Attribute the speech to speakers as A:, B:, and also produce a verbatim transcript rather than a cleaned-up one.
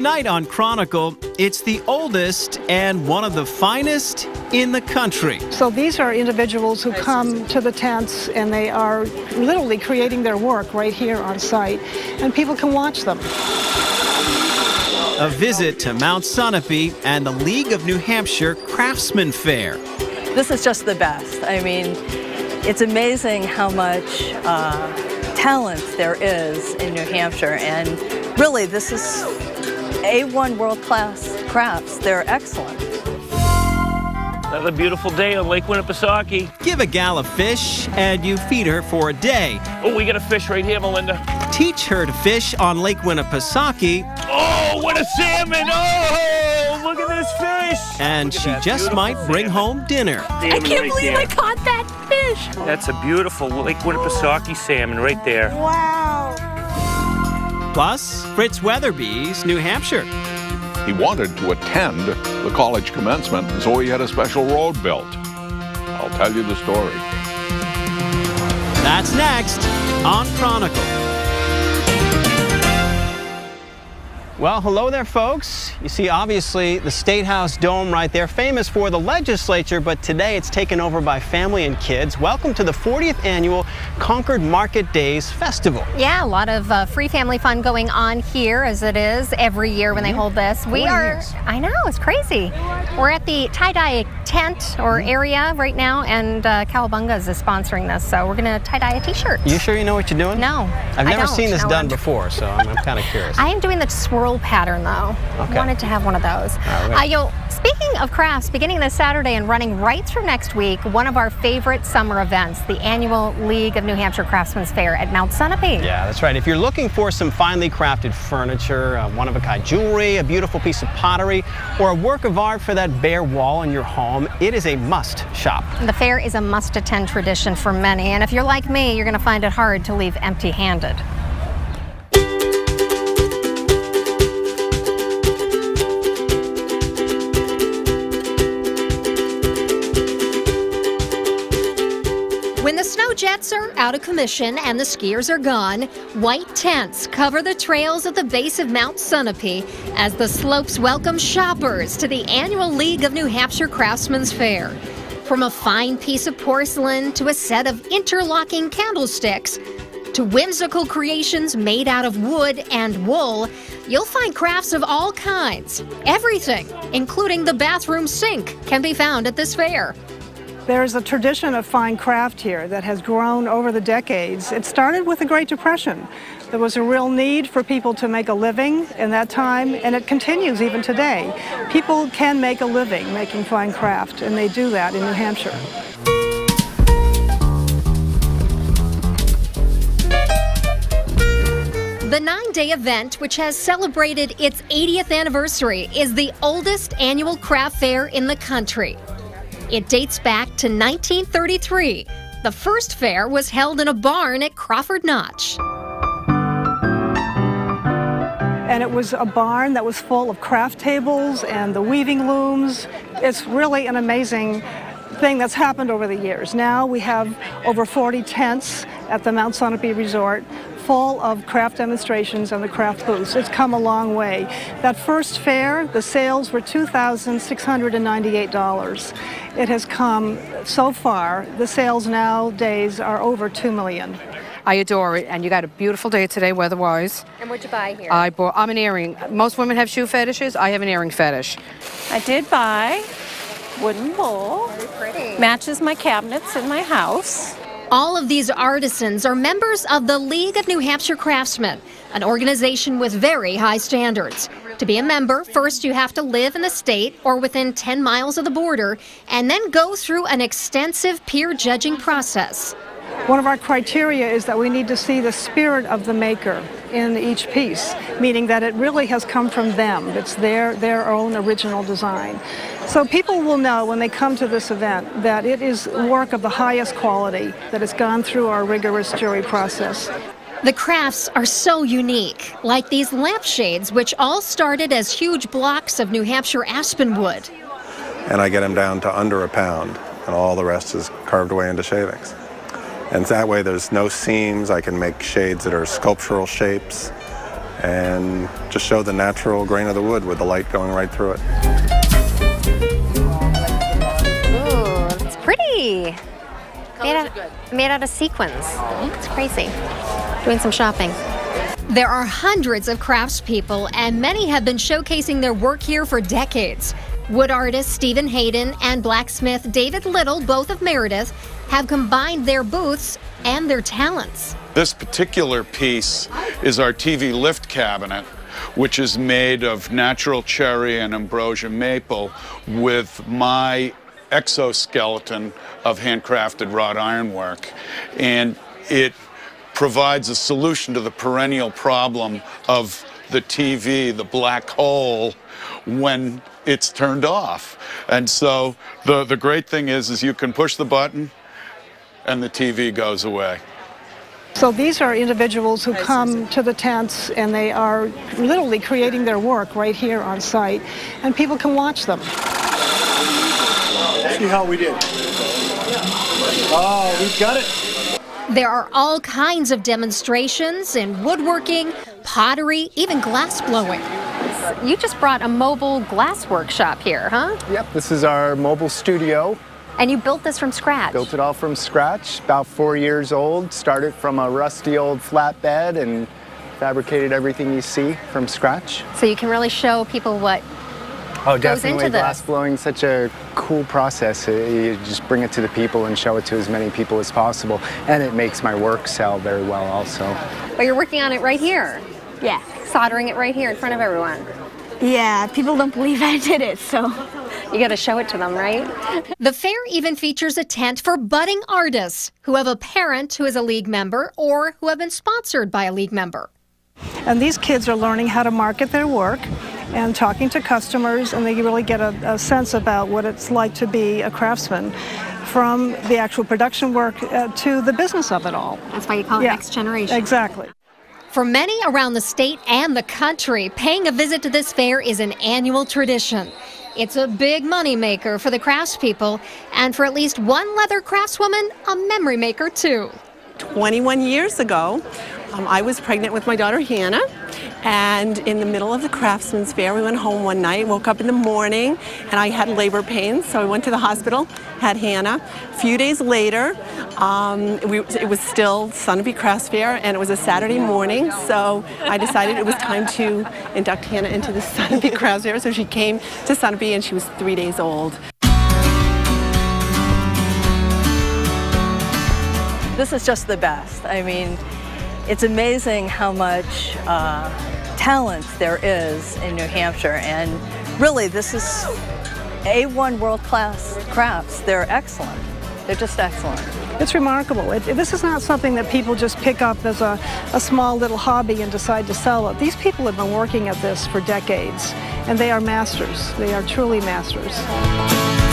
A: Tonight on Chronicle, it's the oldest and one of the finest in the country.
B: So these are individuals who come to the tents and they are literally creating their work right here on site, and people can watch them.
A: A visit to Mount Sunapee and the League of New Hampshire Craftsmen Fair.
C: This is just the best. I mean, it's amazing how much uh, talent there is in New Hampshire, and really this is A one world-class crafts. They're excellent.
D: Another beautiful day on Lake Winnipesaukee.
A: Give a gal a fish and you feed her for a day.
D: Oh, we got a fish right here, Melinda.
A: Teach her to fish on Lake Winnipesaukee.
D: Oh, what a salmon! Oh, look at this fish!
A: And she just might bring home dinner.
C: I can't believe I caught that fish!
D: That's a beautiful Lake Winnipesaukee salmon right there.
C: Wow!
A: Plus, Fritz Weatherby's New Hampshire.
E: He wanted to attend the college commencement, so he had a special road built. I'll tell you the story.
A: That's next on Chronicle. Well, hello there, folks. You see, obviously, the State House dome right there, famous for the legislature, but today it's taken over by family and kids. Welcome to the fortieth Annual Concord Market Days Festival.
F: Yeah, a lot of uh, free family fun going on here, as it is every year when they hold this. We are, years. I know, it's crazy. We're at the tie-dye tent or area right now, and uh, Cowabungas is sponsoring this, so we're going to tie-dye a t-shirt.
A: You sure you know what you're doing?
F: No,
A: I've
F: I
A: never
F: don't.
A: seen this
F: no,
A: done
F: I'm...
A: before, so I'm, I'm kind of curious.
F: I am doing the swirl pattern, though.
A: Okay.
F: Wanted to have one of those.
A: Right.
F: Uh, you'll, speaking of crafts, beginning this Saturday and running right through next week, one of our favorite summer events, the annual League of New Hampshire Craftsmen's Fair at Mount Sunapee.
A: Yeah, that's right. If you're looking for some finely crafted furniture, uh, one-of-a-kind jewelry, a beautiful piece of pottery, or a work of art for that bare wall in your home, it is a must shop.
F: The fair is a must-attend tradition for many, and if you're like me, you're going to find it hard to leave empty-handed.
G: When the snow jets are out of commission and the skiers are gone, white tents cover the trails at the base of Mount Sunapee as the slopes welcome shoppers to the annual League of New Hampshire Craftsmen's Fair. From a fine piece of porcelain to a set of interlocking candlesticks to whimsical creations made out of wood and wool, you'll find crafts of all kinds. Everything, including the bathroom sink, can be found at this fair.
B: There's a tradition of fine craft here that has grown over the decades. It started with the Great Depression. There was a real need for people to make a living in that time, and it continues even today. People can make a living making fine craft, and they do that in New Hampshire.
G: The nine-day event, which has celebrated its eightieth anniversary, is the oldest annual craft fair in the country. It dates back to nineteen thirty-three. The first fair was held in a barn at Crawford Notch.
B: And it was a barn that was full of craft tables and the weaving looms. It's really an amazing thing that's happened over the years. Now we have over forty tents at the Mount Sunapee Resort, full of craft demonstrations and the craft booths. It's come a long way. That first fair, the sales were two thousand six hundred ninety-eight dollars. It has come so far. The sales nowadays are over two million dollars.
H: I adore it, and you got a beautiful day today weather-wise.
F: And what'd you buy here?
H: I bought, I'm an earring. Most women have shoe fetishes. I have an earring fetish.
I: I did buy wooden bowl.
F: Very pretty.
I: Matches my cabinets in my house.
G: All of these artisans are members of the League of New Hampshire Craftsmen, an organization with very high standards. To be a member, first you have to live in the state or within ten miles of the border, and then go through an extensive peer judging process.
B: One of our criteria is that we need to see the spirit of the maker in each piece, meaning that it really has come from them. It's their, their own original design. So people will know when they come to this event that it is work of the highest quality, that has gone through our rigorous jury process.
G: The crafts are so unique, like these lampshades, which all started as huge blocks of New Hampshire aspen wood.
J: And I get them down to under a pound, and all the rest is carved away into shavings. And that way there's no seams. I can make shades that are sculptural shapes, and just show the natural grain of the wood with the light going right through it.
F: Ooh, it's pretty. Made out, made out of sequins. It's crazy. Doing some shopping.
G: There are hundreds of craftspeople, and many have been showcasing their work here for decades. Wood artist Stephen Hayden and blacksmith David Little, both of Meredith, have combined their booths and their talents.
K: This particular piece is our T V lift cabinet, which is made of natural cherry and ambrosia maple with my exoskeleton of handcrafted wrought ironwork. And it provides a solution to the perennial problem of the T V, the black hole, when it's turned off. And so the, the great thing is, is you can push the button and the T V goes away.
B: So these are individuals who come to the tents and they are literally creating their work right here on site, and people can watch them.
L: See how we did. Oh, we've got it.
G: There are all kinds of demonstrations in woodworking, pottery, even glass blowing.
F: You just brought a mobile glass workshop here, huh?
M: Yep, this is our mobile studio.
F: And you built this from scratch?
M: Built it all from scratch, about four years old. Started from a rusty old flatbed and fabricated everything you see from scratch.
F: So you can really show people what
M: Oh,
F: goes
M: definitely.
F: into this.
M: Glass blowing is such a cool process. You just bring it to the people and show it to as many people as possible. And it makes my work sell very well also.
F: But you're working on it right here? Yeah. Soldering it right here in front of everyone?
N: Yeah, people don't believe I did it, so.
F: You got to show it to them, right?
G: The fair even features a tent for budding artists who have a parent who is a league member or who have been sponsored by a league member.
B: And these kids are learning how to market their work and talking to customers, and they really get a, a sense about what it's like to be a craftsman, from the actual production work uh, to the business of it all.
F: That's why you call it
B: Yeah,
F: next generation.
B: Exactly.
G: For many around the state and the country, paying a visit to this fair is an annual tradition. It's a big money maker for the craftspeople, and for at least one leather craftswoman, a memory maker too.
O: twenty-one years ago, um, I was pregnant with my daughter Hannah, and in the middle of the Craftsman's Fair, we went home one night, woke up in the morning, and I had labor pains, so I went to the hospital, had Hannah. A few days later, um, we, it was still Sunapee Crafts Fair, and it was a Saturday morning, so I decided it was time to induct Hannah into the Sunapee Crafts Fair, so she came to Sunapee, and she was three days old.
C: This is just the best. I mean, it's amazing how much uh, talent there is in New Hampshire, and really this is A one world-class crafts. They're excellent. They're just excellent.
B: It's remarkable. It, this is not something that people just pick up as a, a small little hobby and decide to sell it. These people have been working at this for decades, and they are masters. They are truly masters.